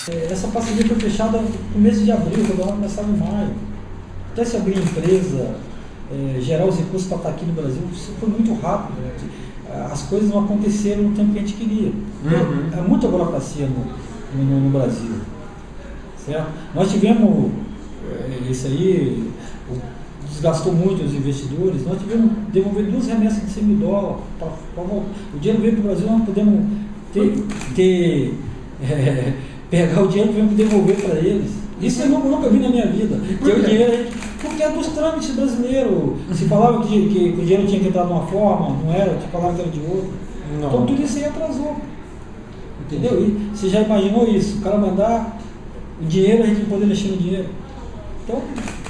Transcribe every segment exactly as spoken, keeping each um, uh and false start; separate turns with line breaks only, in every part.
Essa parceria foi fechada no começo de abril, quando ela começava em maio. Até se abrir empresa, é, gerar os recursos para estar aqui no Brasil, isso foi muito rápido. Né? As coisas não aconteceram no tempo que a gente queria. Uhum. É muita burocracia no, no, no Brasil. Certo? Nós tivemos, é, isso aí, desgastou muito os investidores, nós tivemos que devolver duas remessas de cem mil dólares. Pra, pra, o dinheiro veio para o Brasil, nós podemos ter, ter é, pegar o dinheiro e podemos devolver para eles. Isso eu nunca vi na minha vida. Ter o dinheiro, porque é dos trâmites brasileiros. Se falava que, que, que o dinheiro tinha que entrar de uma forma, não era, se falava que era de outra. Não. Então tudo isso aí atrasou. Entendeu? E você já imaginou isso? O cara mandar o dinheiro, a gente não poder mexer no dinheiro. Então,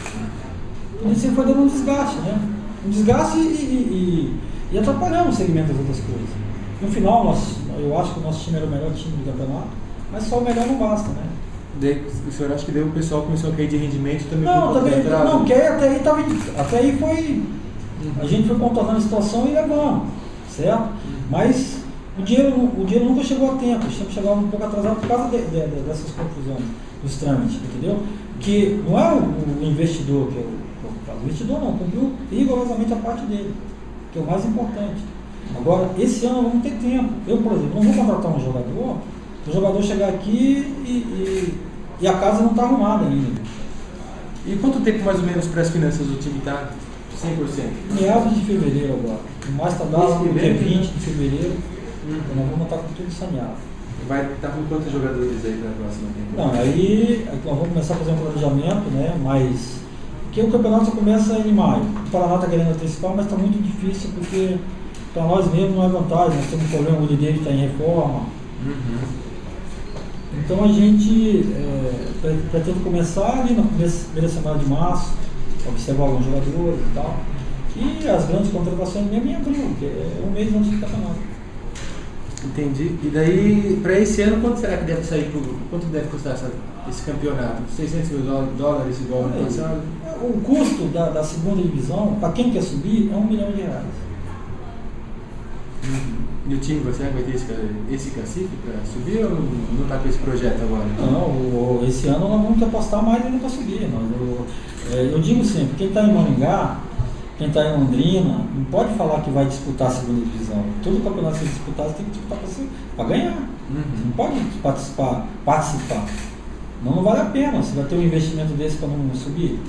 isso foi dando um desgaste, né? Um desgaste e, e, e, e atrapalhando o segmento das outras coisas. No final, nós, eu acho que o nosso time era o melhor time do campeonato, mas só o melhor não basta, né?
Daí, o senhor acha que daí o pessoal começou a cair de rendimento também?
Não, também, não, que até aí, tava, até aí foi, a gente foi contornando a situação e levando, certo? Mas o dinheiro, o dinheiro nunca chegou a tempo, sempre chegava um pouco atrasado por causa de, de, de, dessas confusões, dos trâmites, entendeu? Que não é o, o investidor, que é o, o investidor não, cumpriu rigorosamente a parte dele, que é o mais importante. Agora, esse ano vamos ter tempo. Eu, por exemplo, não vou contratar um jogador, o jogador chegar aqui e, e, e a casa não está arrumada ainda.
E quanto tempo mais ou menos para as finanças do time estar cem por cento?
Meados de fevereiro agora. O mais tardado no dia vinte de fevereiro, uhum. Nós vamos estar com tudo saneado.
Vai estar com quantos jogadores aí para a próxima temporada?
Não, aí nós vamos começar a fazer um planejamento, né? Mas porque o campeonato só começa em maio. O Paraná está querendo antecipar, mas está muito difícil porque para nós mesmos não é vantagem. Nós temos um problema, o Oliveira está em reforma. Uhum. Então a gente é, pretende começar ali na primeira semana de março, observar alguns jogadores e tal. E as grandes contratações mesmo em abril, que é um mês antes do campeonato.
Entendi. E daí, para esse ano, quanto será que deve sair? Por, quanto deve custar essa, esse campeonato? seiscentos mil dólares igual ano passado?
O custo da, da segunda divisão, para quem quer subir, é um milhão de reais.
Uhum. E o time, você vai ter esse, esse cacife para subir ou não está com esse projeto agora?
Não, o, esse ano nós vamos apostar mais ainda para subir. Nós, eu, é, eu digo sempre, quem está em Maringá, quem está em Londrina, não pode falar que vai disputar a segunda divisão. Todo campeonato que você disputar, você tem que disputar para ganhar. Uhum. Você não pode participar, participar. Não, não vale a pena. Você vai ter um investimento desse para não subir.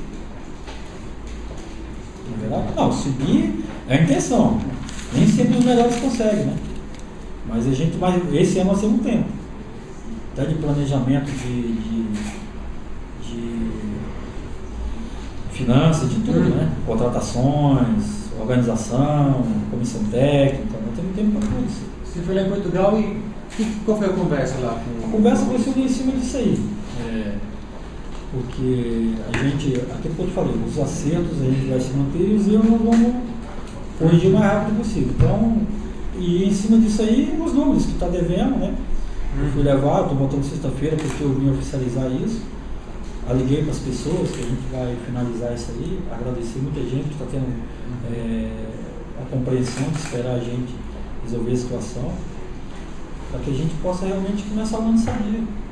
Não é verdade? Não, subir é a intenção. Nem sempre os melhores conseguem, né? Mas a gente, mas esse ano nós temos tempo. Até de planejamento de, de, de finanças, de tudo, uhum. Né? Contratações, organização, comissão técnica, nós temos tempo para tudo isso.
Você foi lá em Portugal e que, qual foi a conversa lá? Com...
A conversa foi sobre em cima disso aí. É, porque a gente, aquilo que eu te falei, os acertos a gente vai se manter e os erros nós vamos corrigir o mais rápido possível. Então, e em cima disso aí, os números que está devendo, né? Eu fui levar, estou voltando sexta-feira porque eu vim oficializar isso. Liguei para as pessoas que a gente vai finalizar isso aí. Agradecer muita gente que está tendo é, a compreensão de esperar a gente resolver a situação, para que a gente possa realmente começar o ano sadio.